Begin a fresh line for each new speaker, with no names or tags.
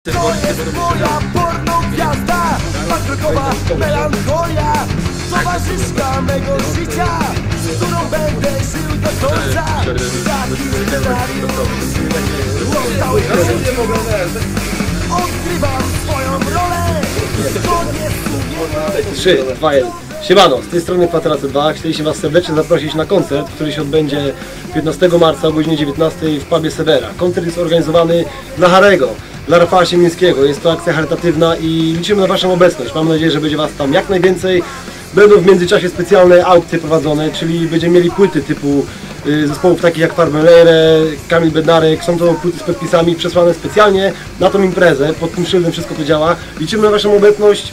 To jest moja porno gwiazda, bankrokowa melancholia, towarzyszka mego życia, z którą będę żył do końca. Taki scenariusz powstał się, odgrywam swoją rolę, zgodnie z
3, 2, 1. Siemano, z tej strony Pateracy 2. Chcieliśmy Was serdecznie zaprosić na koncert, który się odbędzie 15 marca o godzinie 19 w pubie Severa. Koncert jest organizowany dla Harego, dla Rafała Siemińskiego. Jest to akcja charytatywna i liczymy na Waszą obecność. Mam nadzieję, że będzie Was tam jak najwięcej. Będą w międzyczasie specjalne aukcje prowadzone, czyli będziemy mieli płyty typu zespołów takich jak Farben Leire, Kamil Bednarek. Są to płyty z podpisami przesłane specjalnie na tą imprezę. Pod tym szyldem wszystko to działa. Liczymy na Waszą obecność.